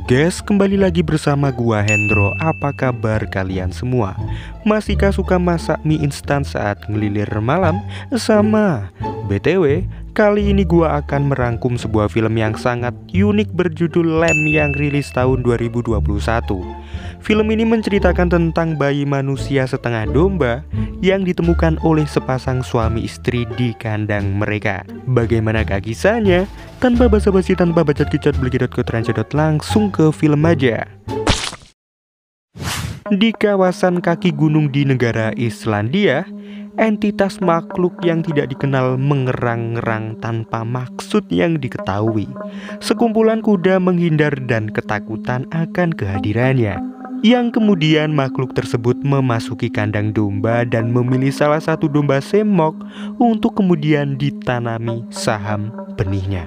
Halo guys, kembali lagi bersama gua Hendro. Apa kabar kalian semua? Masihkah suka masak mie instan saat ngelilir malam? Sama. BTW, kali ini gua akan merangkum sebuah film yang sangat unik berjudul Lamb yang rilis tahun 2021. Film ini menceritakan tentang bayi manusia setengah domba yang ditemukan oleh sepasang suami istri di kandang mereka. Bagaimanakah kisahnya? Tanpa basa-basi, tanpa bacot-kicot, blikidot langsung ke film aja. Di kawasan kaki gunung di negara Islandia, entitas makhluk yang tidak dikenal mengerang-ngerang tanpa maksud yang diketahui. Sekumpulan kuda menghindar dan ketakutan akan kehadirannya. Yang kemudian makhluk tersebut memasuki kandang domba dan memilih salah satu domba semok untuk kemudian ditanami saham benihnya.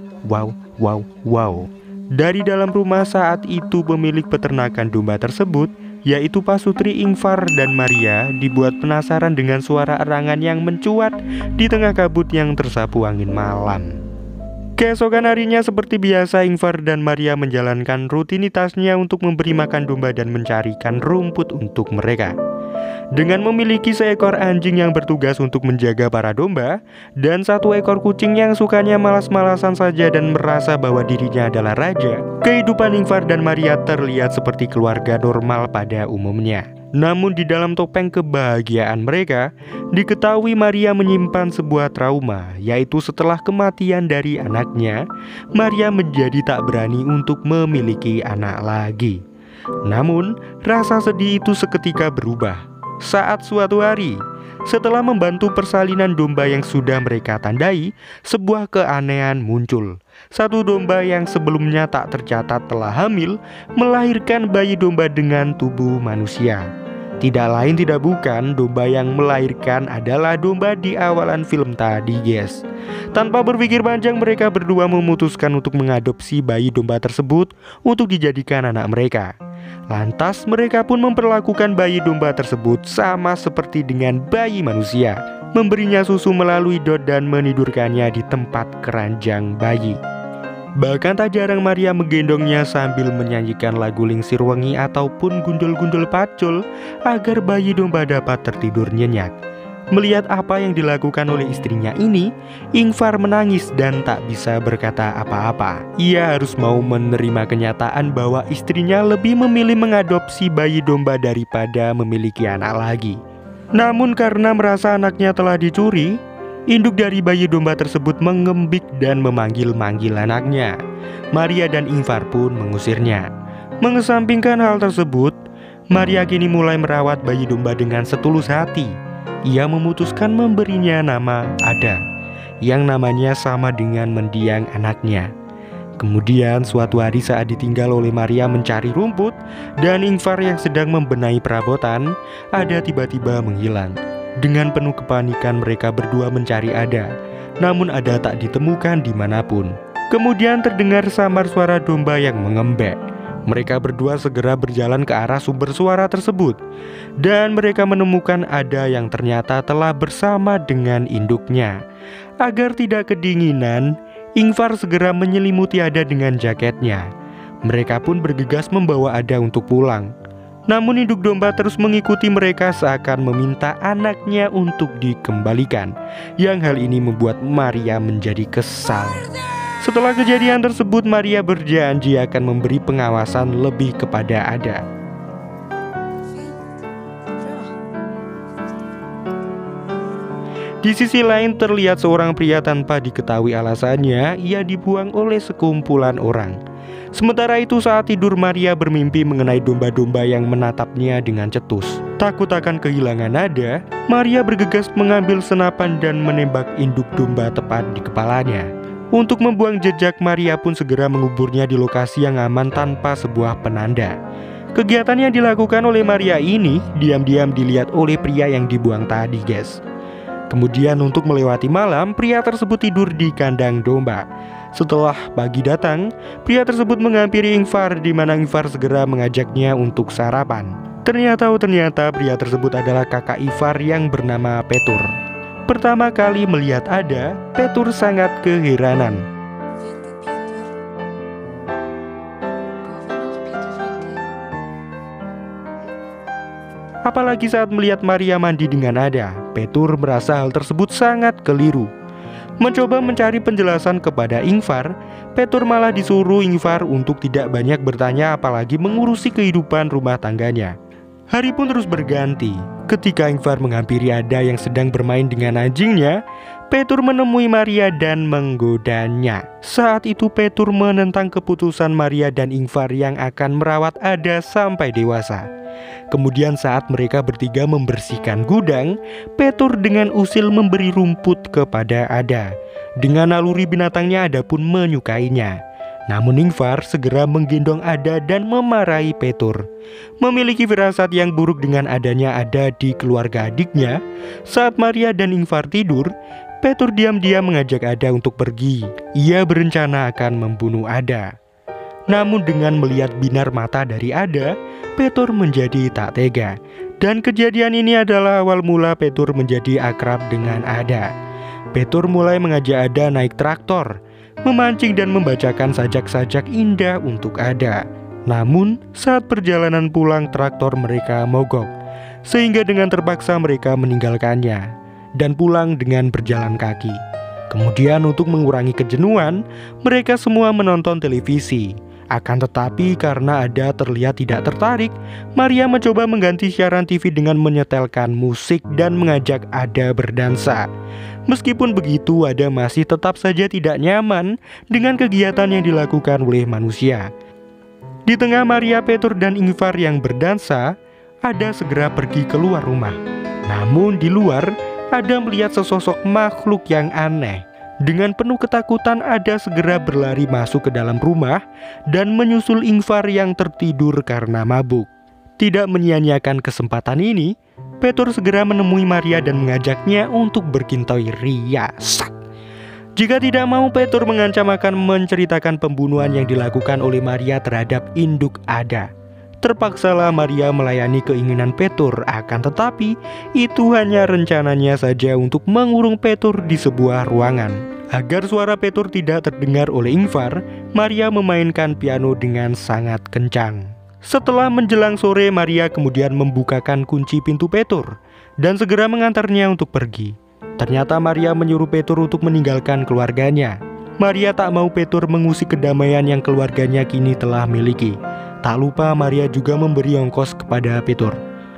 Wow. Dari dalam rumah saat itu pemilik peternakan domba tersebut, yaitu Pasutri Ingvar dan Maria, dibuat penasaran dengan suara erangan yang mencuat di tengah kabut yang tersapu angin malam. Keesokan harinya seperti biasa, Ingvar dan Maria menjalankan rutinitasnya untuk memberi makan domba dan mencarikan rumput untuk mereka. Dengan memiliki seekor anjing yang bertugas untuk menjaga para domba dan satu ekor kucing yang sukanya malas-malasan saja dan merasa bahwa dirinya adalah raja, kehidupan Ingvar dan Maria terlihat seperti keluarga normal pada umumnya. Namun di dalam topeng kebahagiaan mereka, diketahui Maria menyimpan sebuah trauma, yaitu setelah kematian dari anaknya, Maria menjadi tak berani untuk memiliki anak lagi. Namun, rasa sedih itu seketika berubah saat suatu hari, setelah membantu persalinan domba yang sudah mereka tandai, sebuah keanehan muncul. Satu domba yang sebelumnya tak tercatat telah hamil, melahirkan bayi domba dengan tubuh manusia. Tidak lain tidak bukan, domba yang melahirkan adalah domba di awalan film tadi guys. Tanpa berpikir panjang, mereka berdua memutuskan untuk mengadopsi bayi domba tersebut untuk dijadikan anak mereka. Lantas mereka pun memperlakukan bayi domba tersebut sama seperti dengan bayi manusia, memberinya susu melalui dot dan menidurkannya di tempat keranjang bayi. Bahkan tak jarang Maria menggendongnya sambil menyanyikan lagu Lingsir Wengi ataupun Gundul-Gundul Pacul agar bayi domba dapat tertidur nyenyak. Melihat apa yang dilakukan oleh istrinya ini, Ingvar menangis dan tak bisa berkata apa-apa. Ia harus mau menerima kenyataan bahwa istrinya lebih memilih mengadopsi bayi domba daripada memiliki anak lagi. Namun karena merasa anaknya telah dicuri, induk dari bayi domba tersebut mengembik dan memanggil-manggil anaknya. Maria dan Ingvar pun mengusirnya. Mengesampingkan hal tersebut, Maria kini mulai merawat bayi domba dengan setulus hati. Ia memutuskan memberinya nama Ada, yang namanya sama dengan mendiang anaknya. Kemudian suatu hari saat ditinggal oleh Maria mencari rumput dan Ingvar yang sedang membenahi perabotan, Ada tiba-tiba menghilang. Dengan penuh kepanikan mereka berdua mencari Ada, namun Ada tak ditemukan dimanapun. Kemudian terdengar samar suara domba yang mengembek. Mereka berdua segera berjalan ke arah sumber suara tersebut, dan mereka menemukan Ada yang ternyata telah bersama dengan induknya. Agar tidak kedinginan, Ingvar segera menyelimuti Ada dengan jaketnya. Mereka pun bergegas membawa Ada untuk pulang. Namun induk domba terus mengikuti mereka seakan meminta anaknya untuk dikembalikan. Yang hal ini membuat Maria menjadi kesal. Setelah kejadian tersebut, Maria berjanji akan memberi pengawasan lebih kepada Ada. Di sisi lain terlihat seorang pria tanpa diketahui alasannya, ia dibuang oleh sekumpulan orang. Sementara itu saat tidur Maria bermimpi mengenai domba-domba yang menatapnya dengan cetus. Takut akan kehilangan Ada, Maria bergegas mengambil senapan dan menembak induk domba tepat di kepalanya. Untuk membuang jejak, Maria pun segera menguburnya di lokasi yang aman tanpa sebuah penanda. Kegiatan yang dilakukan oleh Maria ini diam-diam dilihat oleh pria yang dibuang tadi guys. Kemudian untuk melewati malam, pria tersebut tidur di kandang domba. Setelah pagi datang, pria tersebut menghampiri Ingvar, di mana Ingvar segera mengajaknya untuk sarapan. Ternyata pria tersebut adalah kakak Ingvar yang bernama Petur. Pertama kali melihat Ada, Petur sangat keheranan. Apalagi saat melihat Maria mandi dengan Ada, Petur merasa hal tersebut sangat keliru. Mencoba mencari penjelasan kepada Ingvar, Petur malah disuruh Ingvar untuk tidak banyak bertanya apalagi mengurusi kehidupan rumah tangganya. Hari pun terus berganti. Ketika Ingvar menghampiri Ada yang sedang bermain dengan anjingnya, Petur menemui Maria dan menggodanya. Saat itu Petur menentang keputusan Maria dan Ingvar yang akan merawat Ada sampai dewasa. Kemudian saat mereka bertiga membersihkan gudang, Petur dengan usil memberi rumput kepada Ada. Dengan naluri binatangnya, Ada pun menyukainya. Namun Ingvar segera menggendong Ada dan memarahi Petur. Memiliki firasat yang buruk dengan adanya Ada di keluarga adiknya, saat Maria dan Ingvar tidur, Petur diam-diam mengajak Ada untuk pergi. Ia berencana akan membunuh Ada. Namun dengan melihat binar mata dari Ada, Petur menjadi tak tega. Dan kejadian ini adalah awal mula Petur menjadi akrab dengan Ada. Petur mulai mengajak Ada naik traktor, memancing dan membacakan sajak-sajak indah untuk Ada. Namun saat perjalanan pulang traktor mereka mogok, sehingga dengan terpaksa mereka meninggalkannya dan pulang dengan berjalan kaki. Kemudian untuk mengurangi kejenuhan, mereka semua menonton televisi. Akan tetapi karena Ada terlihat tidak tertarik, Maria mencoba mengganti siaran TV dengan menyetelkan musik dan mengajak Ada berdansa. Meskipun begitu, Ada masih tetap saja tidak nyaman dengan kegiatan yang dilakukan oleh manusia. Di tengah Maria, Petur, dan Ingvar yang berdansa, Ada segera pergi keluar rumah. Namun di luar, Ada melihat sesosok makhluk yang aneh. Dengan penuh ketakutan, Ada segera berlari masuk ke dalam rumah dan menyusul Ingvar yang tertidur karena mabuk. Tidak menyia-nyiakan kesempatan ini, Petur segera menemui Maria dan mengajaknya untuk berkintoi ria. Jika tidak mau, Petur mengancam akan menceritakan pembunuhan yang dilakukan oleh Maria terhadap induk Ada. Terpaksalah Maria melayani keinginan Petur, akan tetapi itu hanya rencananya saja untuk mengurung Petur di sebuah ruangan. Agar suara Petur tidak terdengar oleh Ingvar, Maria memainkan piano dengan sangat kencang. Setelah menjelang sore, Maria kemudian membukakan kunci pintu Petur dan segera mengantarnya untuk pergi. Ternyata Maria menyuruh Petur untuk meninggalkan keluarganya. Maria tak mau Petur mengusik kedamaian yang keluarganya kini telah miliki. Tak lupa Maria juga memberi ongkos kepada Petur.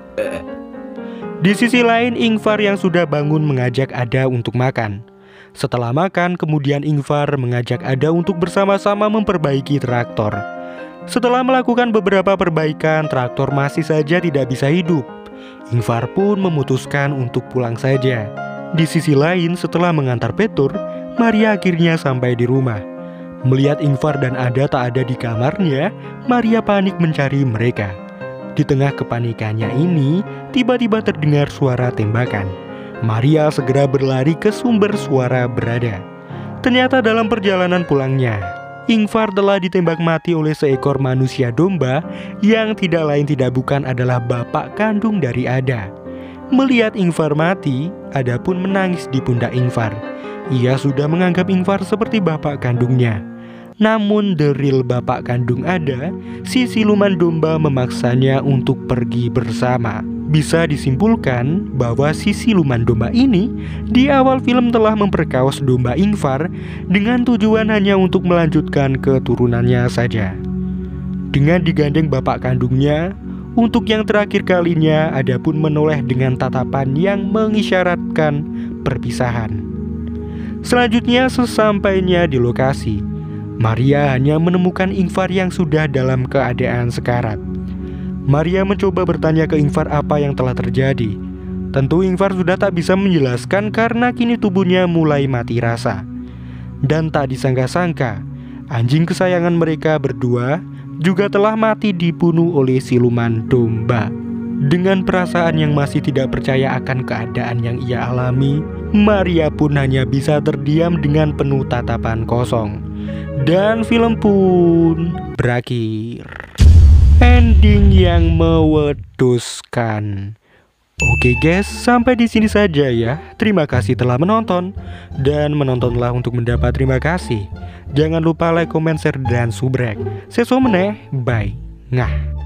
Di sisi lain, Ingvar yang sudah bangun mengajak Ada untuk makan. Setelah makan, kemudian Ingvar mengajak Ada untuk bersama-sama memperbaiki traktor. Setelah melakukan beberapa perbaikan, traktor masih saja tidak bisa hidup. Ingvar pun memutuskan untuk pulang saja. Di sisi lain, setelah mengantar Petur, Maria akhirnya sampai di rumah. Melihat Ingvar dan Ada tak ada di kamarnya, Maria panik mencari mereka. Di tengah kepanikannya ini, tiba-tiba terdengar suara tembakan. Maria segera berlari ke sumber suara berada. Ternyata dalam perjalanan pulangnya, Ingvar telah ditembak mati oleh seekor manusia domba yang tidak lain tidak bukan adalah bapak kandung dari Ada. Melihat Ingvar mati, Ada pun menangis di pundak Ingvar. Ia sudah menganggap Ingvar seperti bapak kandungnya. Namun the real bapak kandung Ada, si siluman domba memaksanya untuk pergi bersama. Bisa disimpulkan bahwa si siluman domba ini di awal film telah memperkaos domba Ingvar dengan tujuan hanya untuk melanjutkan keturunannya saja. Dengan digandeng bapak kandungnya, untuk yang terakhir kalinya Ada pun menoleh dengan tatapan yang mengisyaratkan perpisahan. Selanjutnya sesampainya di lokasi, Maria hanya menemukan Ingvar yang sudah dalam keadaan sekarat. Maria mencoba bertanya ke Ingvar apa yang telah terjadi. Tentu Ingvar sudah tak bisa menjelaskan karena kini tubuhnya mulai mati rasa. Dan tak disangka-sangka, anjing kesayangan mereka berdua juga telah mati dibunuh oleh siluman domba. Dengan perasaan yang masih tidak percaya akan keadaan yang ia alami, Maria pun hanya bisa terdiam dengan penuh tatapan kosong. Dan film pun berakhir. Ending yang mewedoskan. Oke guys, sampai di sini saja ya. Terima kasih telah menonton. Dan menontonlah untuk mendapat terima kasih. Jangan lupa like, comment, share, dan subrek. Seso meneh, bye. Ngah.